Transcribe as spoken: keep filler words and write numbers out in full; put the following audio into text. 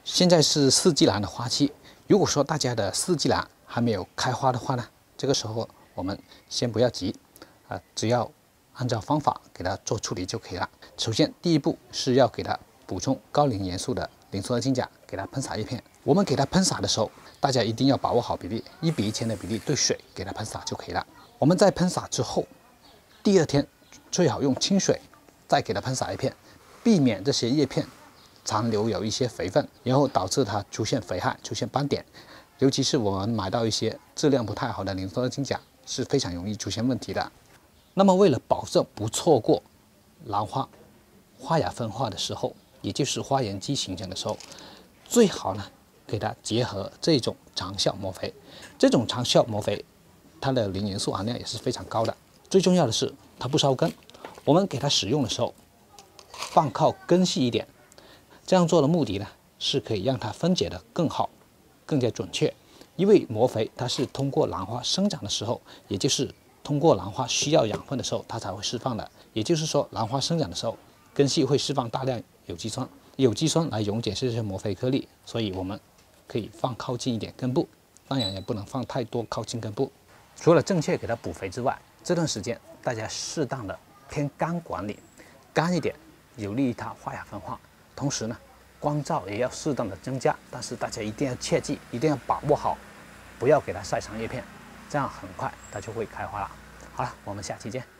现在是四季兰的花期，如果说大家的四季兰还没有开花的话呢，这个时候我们先不要急，啊、呃，只要按照方法给它做处理就可以了。首先，第一步是要给它补充高磷元素的磷酸氢钾，给它喷洒叶片。我们给它喷洒的时候，大家一定要把握好比例，一比一千的比例对水给它喷洒就可以了。我们在喷洒之后，第二天最好用清水再给它喷洒一片，避免这些叶片残留有一些肥分，然后导致它出现肥害、出现斑点。尤其是我们买到一些质量不太好的磷酸氢钾，是非常容易出现问题的。那么，为了保证不错过兰花花芽分化的时候，也就是花缘期形成的时候，最好呢给它结合这种长效膜肥。这种长效膜肥，它的磷元素含量也是非常高的。最重要的是，它不烧根。我们给它使用的时候，放靠根系一点。这样做的目的呢，是可以让它分解的更好、更加准确。因为膜肥它是通过兰花生长的时候，也就是通过兰花需要养分的时候，它才会释放的。也就是说，兰花生长的时候，根系会释放大量有机酸，有机酸来溶解这些膜肥颗粒，所以我们可以放靠近一点根部，当然也不能放太多靠近根部。除了正确给它补肥之外，这段时间大家适当的偏干管理，干一点有利于它花芽分化。同时呢，光照也要适当的增加，但是大家一定要切记，一定要把握好，不要给它晒伤叶片，这样很快它就会开花了。好了，我们下期见。